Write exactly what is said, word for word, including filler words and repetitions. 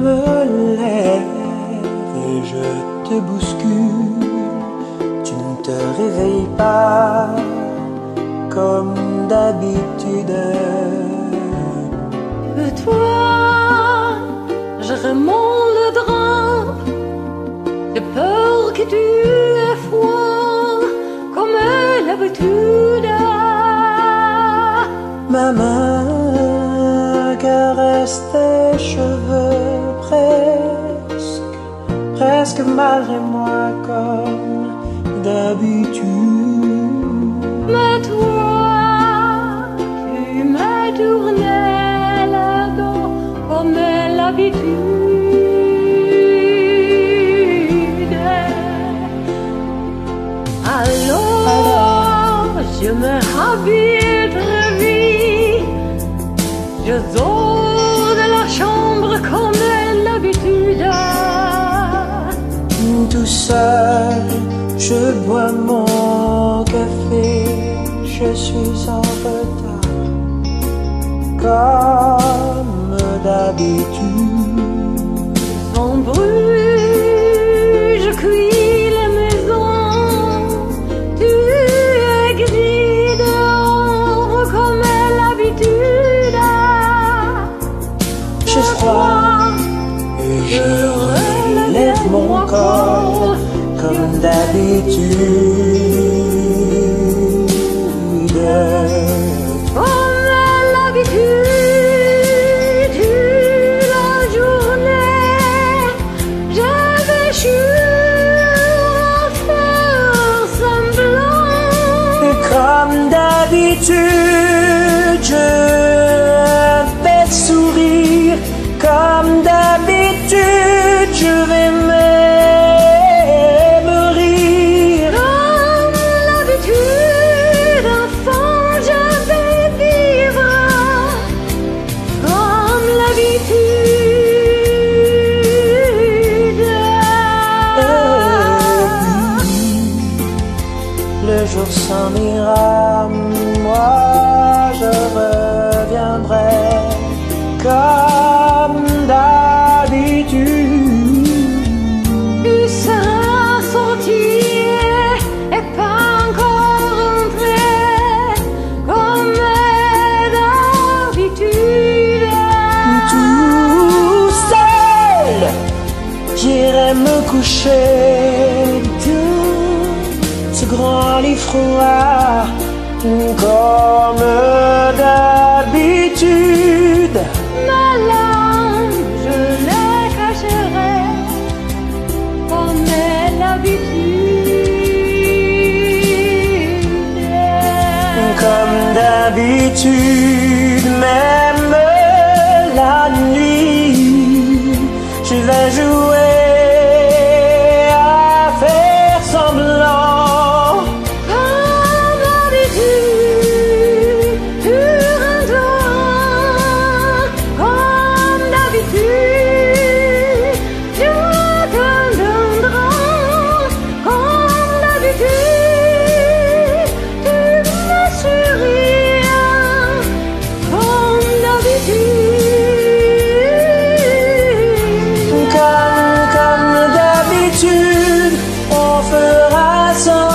me lève et je te bouscule. Tu ne te réveilles pas comme d'habitude. Et toi, je remonte le drap. J'ai peur que tu aies froid comme l'habitude. Ma main caresse tes cheveux presque, presque malgré moi comme d'habitude. Mais toi, tu m'as tourné le dos comme l'habitude. Alors, je me habille très vite. Je sors de la chambre comme l'habitude. Tout seul, je bois mon café. Je suis en retard comme d'habitude. Sans bruit, je cuis les maisons. Tu es gris dehors comme l'habitude. J'ai froid et je relève mon corps comme d'habitude. Comme l'habitude, la journée, je vais juste faire semblant. Et comme d'habitude, je vais sourire. Comme d'habitude, je vais même rire. Comme l'habitude, enfant, je vais vivre. Comme l'habitude. Le jour s'en ira, moi je reviendrai comme d'habitude. Tu seras sorti et pas encore rentré comme d'habitude. Tout seul, j'irai me coucher dans ce grand lit froid comme d'habitude. Ma larme, je les cacherai comme l'habitude. Comme d'habitude, même la nuit, je vais jouer à faire semblant. Comme d'habitude, tu rendras. Comme d'habitude, tu te donneras. Comme d'habitude, tu me souriras. Comme d'habitude, Comme, comme d'habitude, on fera semblant.